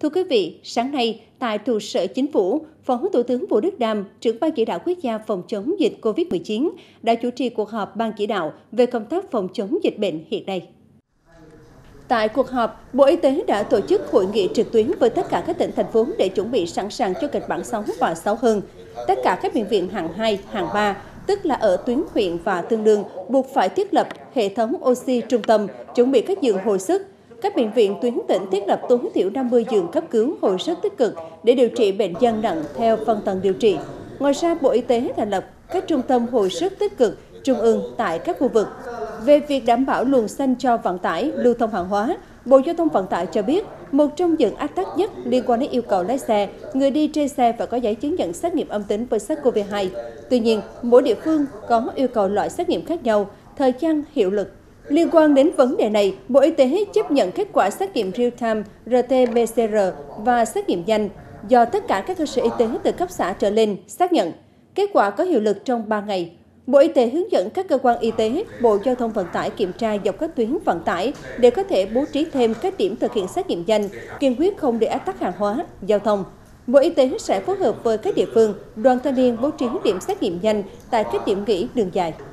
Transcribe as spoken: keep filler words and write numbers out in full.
Thưa quý vị, sáng nay, tại trụ sở Chính phủ, Phó Thủ tướng Vũ Đức Đam, trưởng Ban chỉ đạo quốc gia phòng chống dịch Covid mười chín, đã chủ trì cuộc họp Ban chỉ đạo về công tác phòng chống dịch bệnh hiện nay. Tại cuộc họp, Bộ Y tế đã tổ chức hội nghị trực tuyến với tất cả các tỉnh, thành phố để chuẩn bị sẵn sàng cho kịch bản sáu và sáu hơn. Tất cả các bệnh viện hạng hai, hạng ba, tức là ở tuyến huyện và tương đương, buộc phải thiết lập hệ thống oxy trung tâm, chuẩn bị các giường hồi sức. Các bệnh viện tuyến tỉnh thiết lập tối thiểu năm mươi giường cấp cứu hồi sức tích cực để điều trị bệnh nhân nặng theo phân tầng điều trị. Ngoài ra, Bộ Y tế thành lập các trung tâm hồi sức tích cực trung ương tại các khu vực. Về việc đảm bảo luồng xanh cho vận tải, lưu thông hàng hóa, Bộ Giao thông Vận tải cho biết, một trong những ách tắc nhất liên quan đến yêu cầu lái xe, người đi trên xe phải có giấy chứng nhận xét nghiệm âm tính với SARS-xê o vê hai. Tuy nhiên, mỗi địa phương có yêu cầu loại xét nghiệm khác nhau, thời gian hiệu lực. Liên quan đến vấn đề này, Bộ Y tế chấp nhận kết quả xét nghiệm real-time rờ tê pê xê rờ và xét nghiệm nhanh do tất cả các cơ sở y tế từ cấp xã trở lên xác nhận. Kết quả có hiệu lực trong ba ngày. Bộ Y tế hướng dẫn các cơ quan y tế, Bộ Giao thông Vận tải kiểm tra dọc các tuyến vận tải để có thể bố trí thêm các điểm thực hiện xét nghiệm nhanh, kiên quyết không để ách tắc hàng hóa, giao thông. Bộ Y tế sẽ phối hợp với các địa phương, đoàn thanh niên bố trí điểm xét nghiệm nhanh tại các điểm nghỉ đường dài.